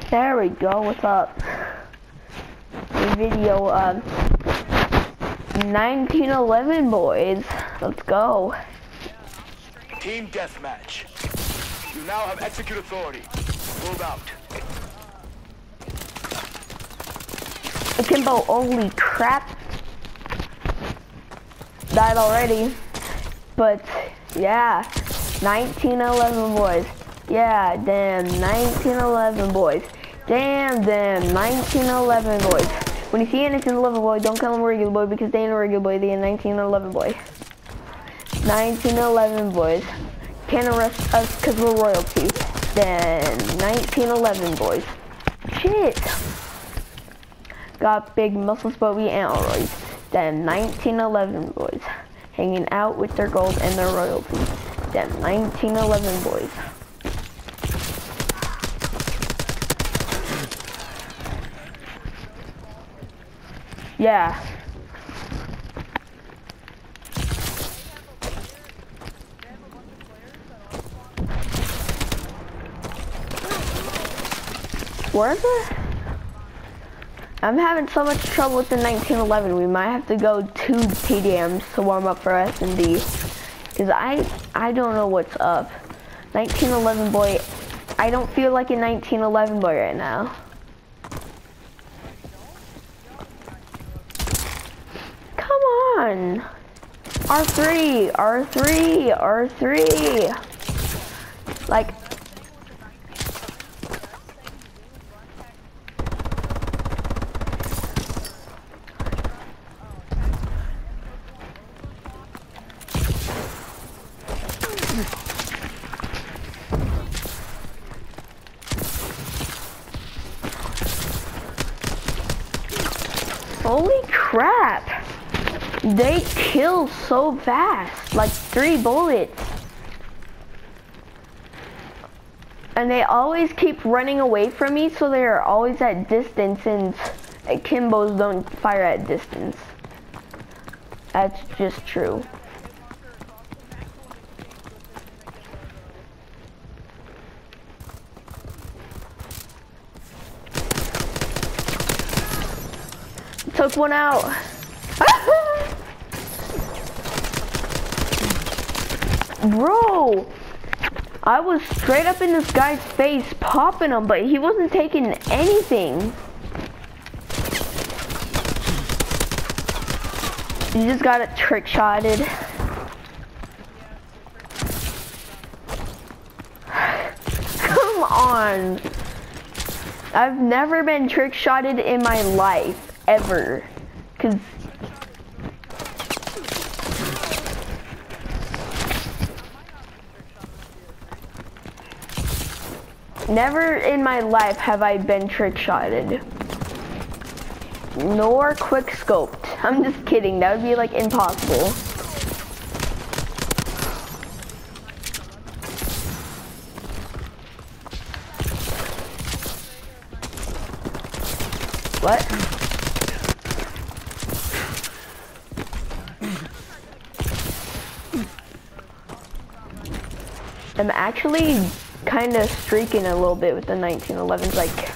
There we go. What's up? Video 1911 boys. Let's go. Team deathmatch. You now have execute authority. Move out. Akimbo, holy crap. Died already. But yeah, 1911 boys. Yeah, damn, 1911 boys. Damn, 1911 boys. When you see a 1911 boy, don't call him a regular boy because they ain't a regular boy, they a 1911 boy. 1911 boys. Can't arrest us because we're royalty. Then 1911 boys. Shit. Got big muscles but we ain't alright. Then 1911 boys. Hanging out with their gold and their royalty. Then 1911 boys. Yeah. Where's it? I'm having so much trouble with the 1911. We might have to go to TDMs to warm up for S&D. Cause I don't know what's up. 1911 boy, I don't feel like a 1911 boy right now. Come on. R3, R3, R3. Like, holy crap. They kill so fast, like 3 bullets. And they always keep running away from me, so they're always at distance, and Akimbos don't fire at distance. That's just true. Took one out. Bro, I was straight up in this guy's face popping him, but he wasn't taking anything. You just got it trick-shotted. Come on. I've never been trick-shotted in my life, ever. 'Cause never in my life have I been trick-shotted. Nor quick-scoped. I'm just kidding, that would be like impossible. What? I'm actually kind of streaking a little bit with the 1911s, like,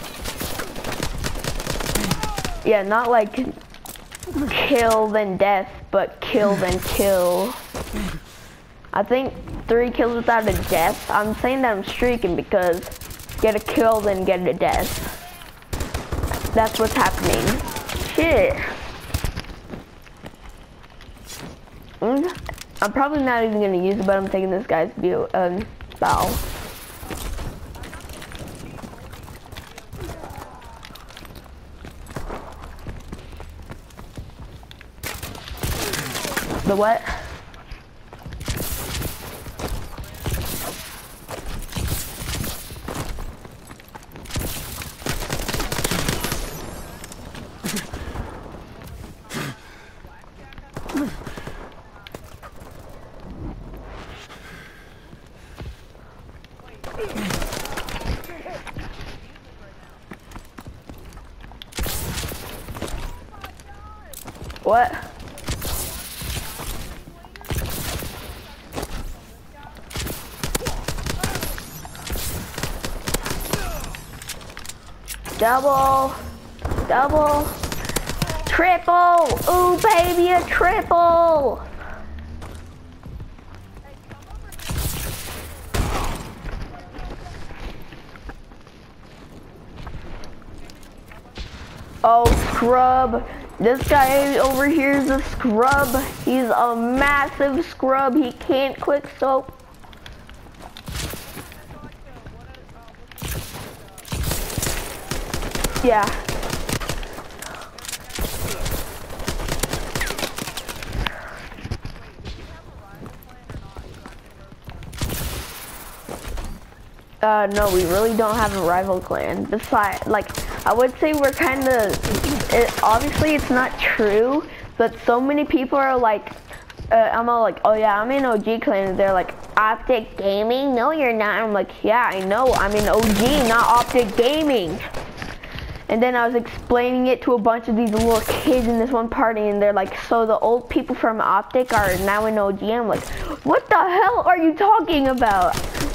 yeah, not like kill then death, but kill then kill. I think 3 kills without a death. I'm saying that I'm streaking because get a kill then get a death. That's what's happening. Shit. I'm probably not even gonna use it, but I'm taking this guy's view, bow. The what? What? Double. Double. Triple. Ooh, baby, a triple. Oh, scrub. This guy over here is a scrub. He's a massive scrub. He can't quick soap. Yeah. No, we really don't have a rival clan. Besides, like, I would say we're kind of, obviously it's not true, but so many people are like, I'm all like, oh yeah, I'm in OG clan, and they're like, Optic Gaming? No, you're not. I'm like, yeah, I know, I'm in OG, not Optic Gaming. And then I was explaining it to a bunch of these little kids in this one party, and they're like, so the old people from Optic are now in OG? I'm like, what the hell are you talking about?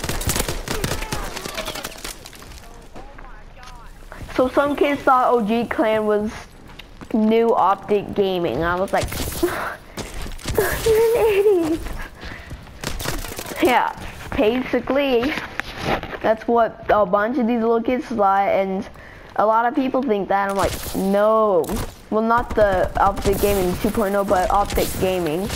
So some kids thought OG clan was new Optic Gaming. I was like, you're an idiot. Yeah, basically, that's what a bunch of these little kids thought, and a lot of people think that. I'm like, no. Well, not the Optic Gaming 2.0, but Optic Gaming.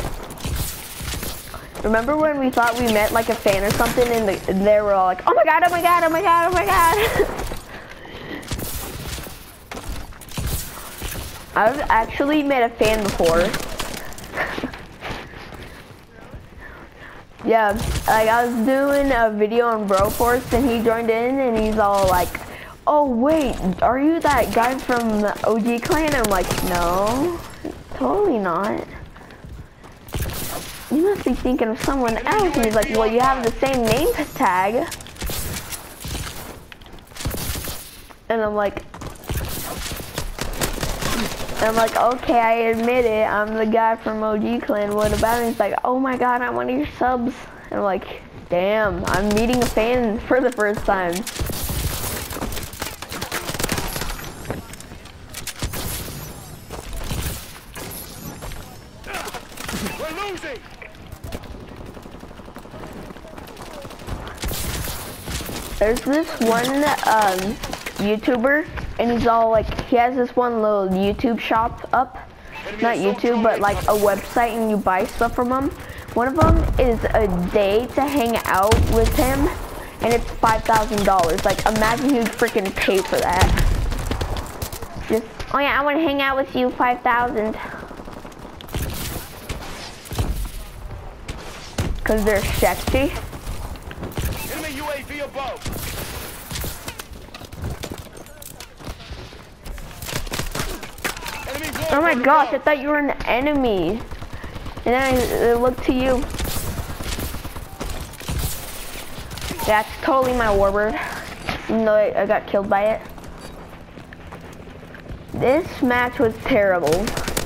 Remember when we thought we met like a fan or something, and they were all like, oh my god, oh my god, oh my god, oh my god. I've actually met a fan before. Yeah, like I was doing a video on Broforce and he joined in and he's all like, oh wait, are you that guy from the OG clan? I'm like, no, totally not. You must be thinking of someone else. And he's like, well, you have the same name tag. And I'm like, okay, I admit it, I'm the guy from OG clan, what about it? He's like, oh my god, I'm one of your subs. And I'm like, damn, I'm meeting a fan for the first time. We're losing. There's this one YouTuber, and he's all like, he has this one little YouTube shop up. Not YouTube, but like a website, and you buy stuff from him. One of them is a day to hang out with him, and it's $5,000. Like, imagine you'd freaking pay for that. Just, oh yeah, I want to hang out with you, 5,000. Cause they're sexy. Enemy UAV above. Oh my gosh, I thought you were an enemy. And then I looked to you. Yeah, it's totally my warbird. Even though I got killed by it. This match was terrible.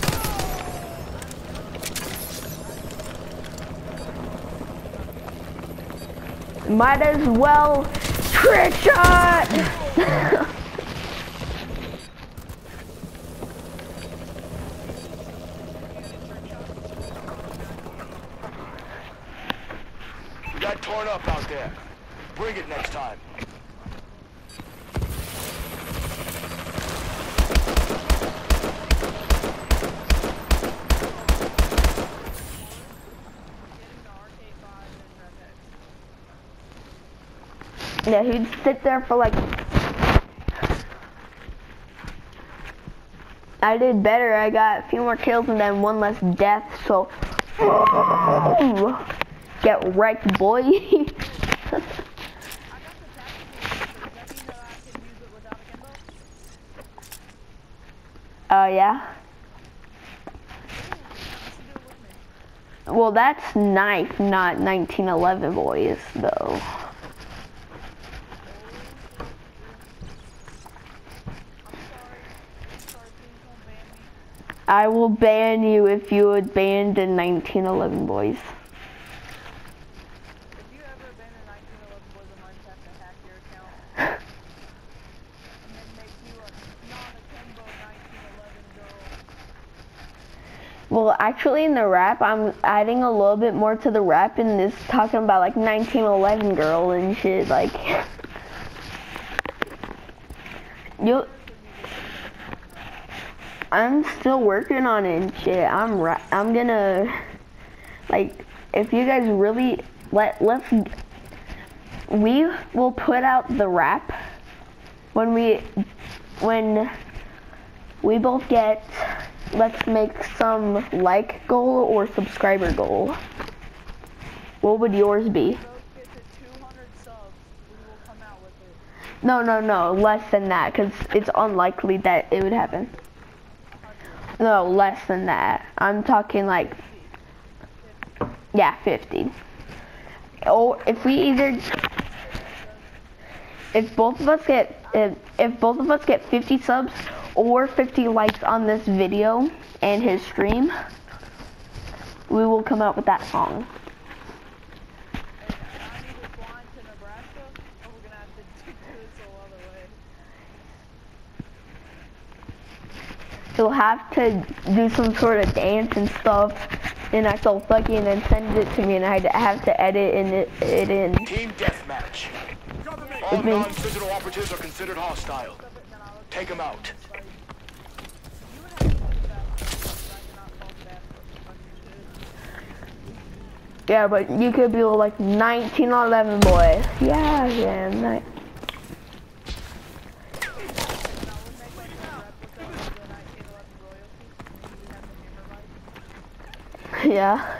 Might as well trick shot! You got torn up out there. Bring it next time. Yeah, he'd sit there for like... I did better. I got a few more kills and then one less death, so... Get wrecked, boy. Oh, yeah? Well, that's knife, not 1911 boys, though. I will ban you if you would ban the 1911 boys. If you ever ban the 1911 boys, I'm going to have to hack your account. And then Well, actually, in the rap, I'm adding a little bit more to the rap, and this talking about like 1911 girl and shit. Like, I'm still working on it and shit. I'm gonna, like, if you guys really we will put out the rap when we both get, let's make some like goal or subscriber goal. What would yours be? No, less than that, because it's unlikely that it would happen. No, less than that. I'm talking like, yeah, 50. Or if both of us get 50 subs or 50 likes on this video and his stream, we will come out with that song. You'll have to do some sort of dance and stuff and act all fucky and then send it to me, and I have to edit it in. Team deathmatch. All non-digital operatives are considered hostile. Take them out. Yeah, but you could be like 1911 boy. Yeah, nice. Yeah.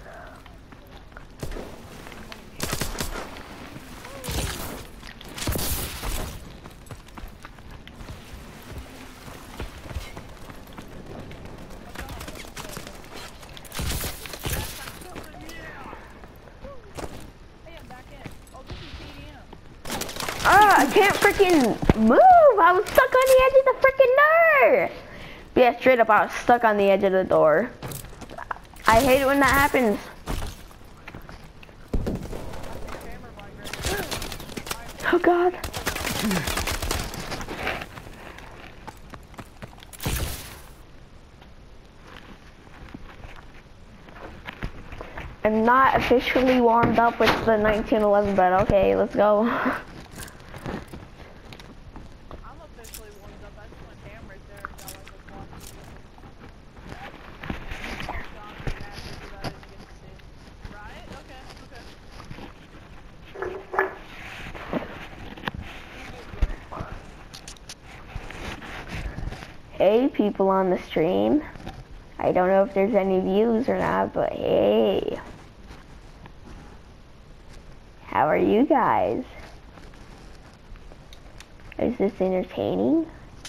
I can't freaking move. I was stuck on the edge of the freaking door. Yeah, straight up, I was stuck on the edge of the door. I hate it when that happens. Oh God. I'm not officially warmed up with the 1911, but okay, let's go. Hey, people on the stream. I don't know if there's any views or not, but hey. How are you guys? Is this entertaining?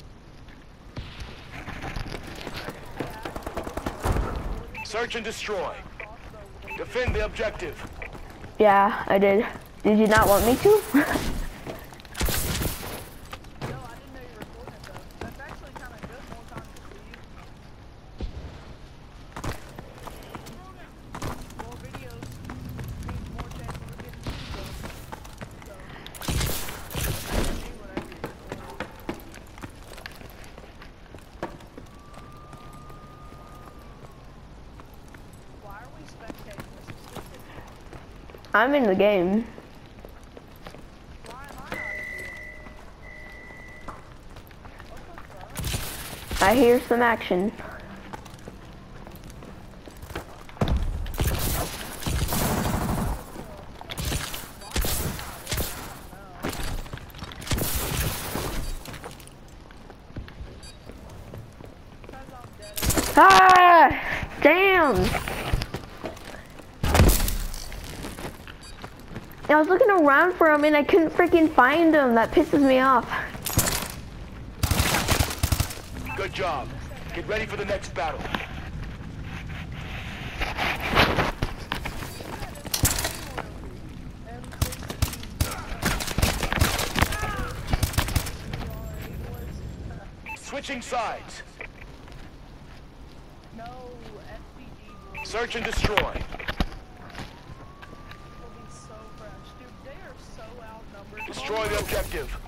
Search and destroy. Defend the objective. Yeah, I did. Did you not want me to? I'm in the game. I hear some action. Ah! Damn! I was looking around for him and I couldn't freaking find him. That pisses me off. Good job. Get ready for the next battle. Switching sides. Search and destroy. Destroy the objective.